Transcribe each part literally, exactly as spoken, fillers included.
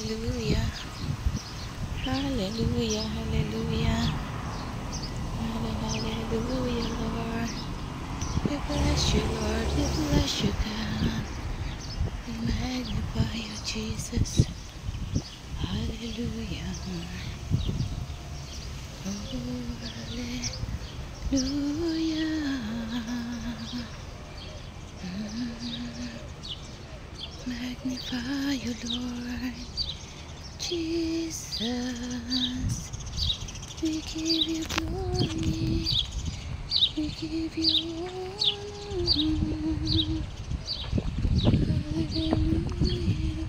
Hallelujah. Hallelujah. Hallelujah. Hallelujah, Lord. We bless you, Lord. We bless you, God. We magnify you, Jesus. Hallelujah. Oh, hallelujah. Mm. Magnify you, Lord. Jesus. We give you glory. We give you honor. Hallelujah.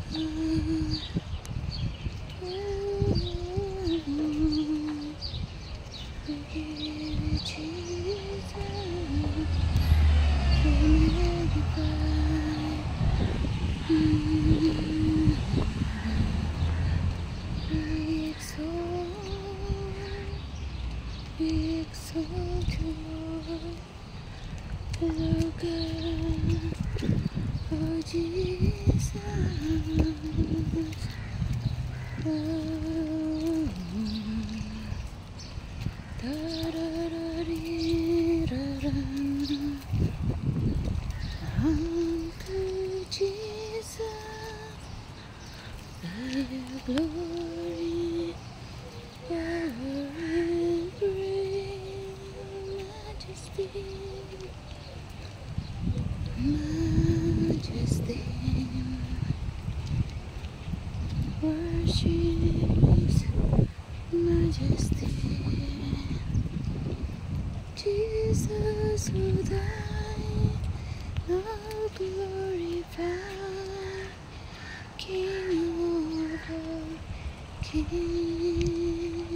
We give you Jesus. We magnify. Mm. We exalt. We exalt you, Lord. Oh God. Oh Jesus. Oh. Da da da dee, da da. Unto Jesus be the glory, power and praise, majesty, majesty, worship, majesty. Jesus, who died, now glorified, King of all kings.